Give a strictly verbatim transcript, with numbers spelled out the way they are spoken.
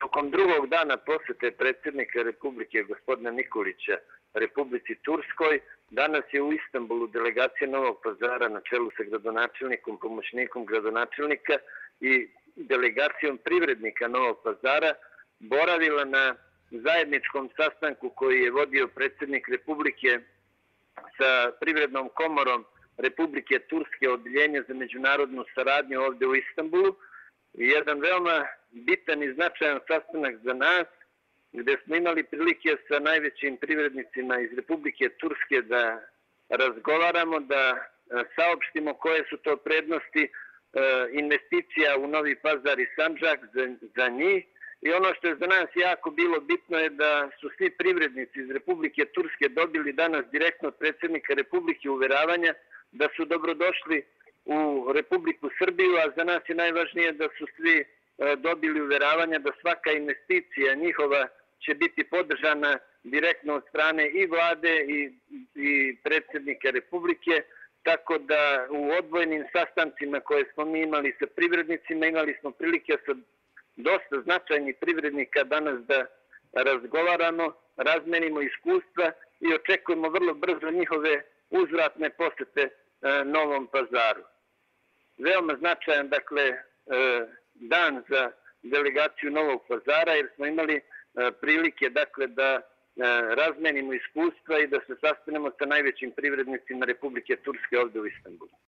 Tokom drugog dana posete predsjednika Republike gospodina Nikolića Republici Turskoj, danas je u Istanbulu delegacija Novog Pazara na čelu sa gradonačelnikom, pomoćnikom gradonačelnika i delegacijom privrednika Novog Pazara boravila na zajedničkom sastanku koji je vodio predsjednik Republike sa Privrednom komorom Republike Turske, Odeljenje za međunarodnu saradnju ovdje u Istanbulu. Jedan veoma bitan i značajan sastanak za nas, gdje smo imali prilike sa najvećim privrednicima iz Republike Turske da razgovaramo, da saopštimo koje su to prednosti investicija u Novi Pazar i Sandžak za, za njih. I ono što je za nas jako bilo bitno je da su svi privrednici iz Republike Turske dobili danas direktno od predsjednika Republike uveravanja da su dobrodošli u Republiku Srbiju, a za nas je najvažnije da su svi dobili uveravanja da svaka investicija njihova će biti podržana direktno od strane i vlade i, i predsjednika Republike, tako da u odvojenim sastancima koje smo mi imali sa privrednicima, imali smo prilike sa dosta značajnih privrednika danas da razgovaramo, razmenimo iskustva i očekujemo vrlo brzo njihove uzvratne posete Novom Pazaru. Veoma značajan, dakle, dan za delegaciju Novog Pazara, jer smo imali prilike, dakle, da razmenimo iskustva i da se sastanemo sa najvećim privrednicima Republike Turske ovdje u Istanbulu.